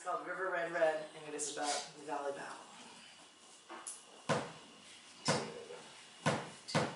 called River Red Red, and it is about the Valley Battle.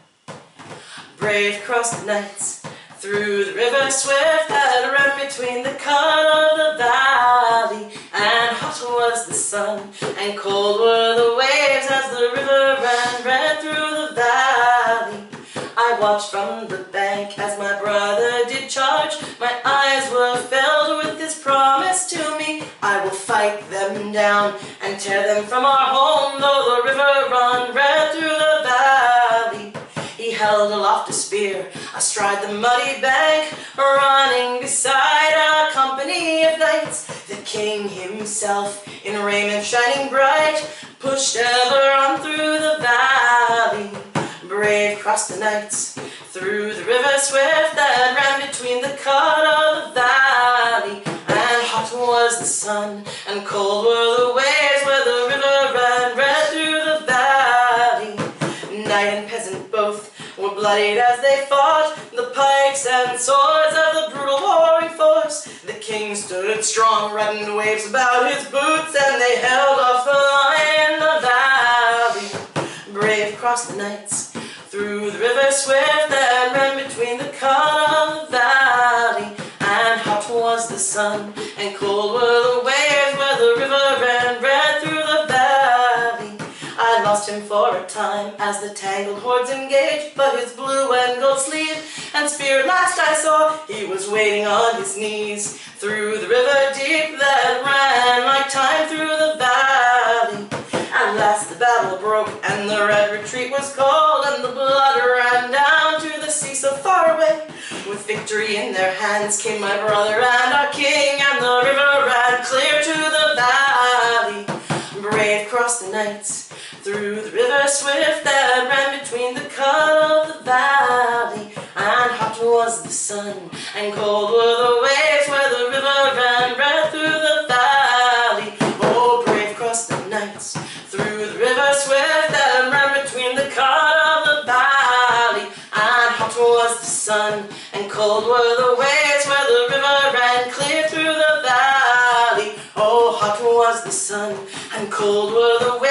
Brave crossed the nights through the river swift that ran between the cut of the valley, and hot was the sun, and cold were the waves as the river ran through the valley. I watched from the bank as my brother did charge. My eyes were filled with his promise to me. I will fight them down and tear them from our home, though the river run red through the valley. He held aloft a spear astride the muddy bank, running beside a company of knights. The king himself, in raiment shining bright, pushed ever on through the valley. Brave crossed the nights through the river swift that ran between the cut of the valley, and hot was the sun, and cold were the waves where the river ran red through the valley. Knight and peasant both were bloodied as they fought, the pikes and swords of the brutal warring force. The king stood strong, reddened waves about his boots, and they held off the lion in the valley. Brave crossed the nights through the river swift that ran between the cut of the valley, and hot was the sun, and cold were the waves where the river ran red through the valley. I lost him for a time as the tangled hordes engaged, but his blue and gold sleeve and spear last I saw, he was waiting on his knees through the river deep that ran like time through the valley. At last the battle broke, and the red retreat was called, and the blood ran down to the sea so far away. With victory in their hands came my brother and our king, and the river ran clear to the valley. Brave crossed the nights through the river swift that ran between the cut of the valley, and hot was the sun, and cold were the waves where the river ran red through the valley. Oh, brave crossed the nights through the river swift that ran between the cut of the valley, and hot was the sun, and cold were the waves where the river ran clear through the valley. Oh, hot was the sun, and cold were the waves